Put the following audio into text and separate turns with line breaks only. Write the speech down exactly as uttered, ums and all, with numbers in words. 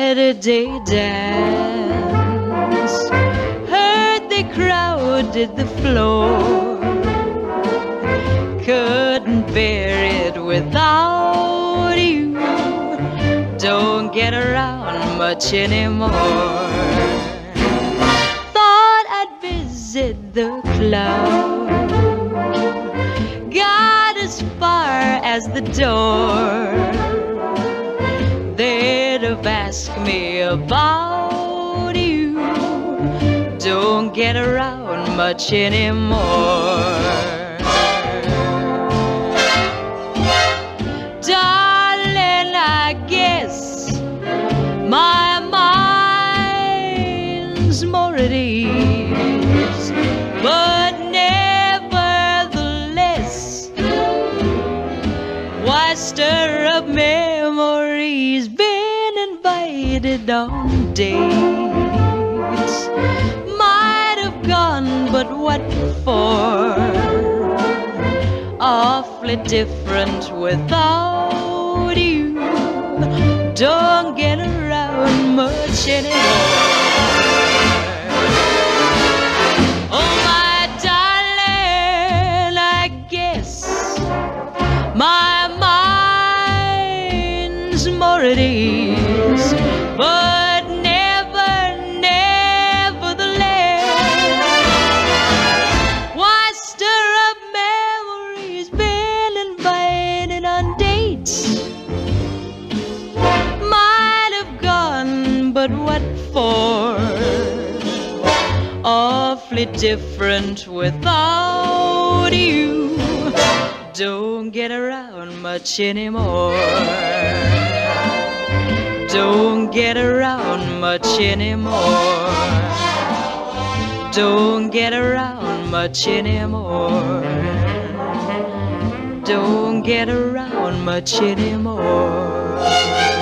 Saturday dance. Heard they crowded the floor. Couldn't bear it without you. Don't get around much anymore. Thought I'd visit the club. Got as far as the door. They'd have asked me about you. Don't get around much anymore. Darling, I guess my mind's more at ease, but nevertheless, why stir up memories? Been invited on dates, might have gone, but what for? Awfully different without you. Don't get around much anymore. Oh, my darling, I guess my mind's more at ease, but never, nevertheless, why stir up memories? Been invited on dates, might have gone, but what for? Awfully different without you. Don't get around much anymore. Don't get around much anymore. Don't get around much anymore. Don't get around much anymore.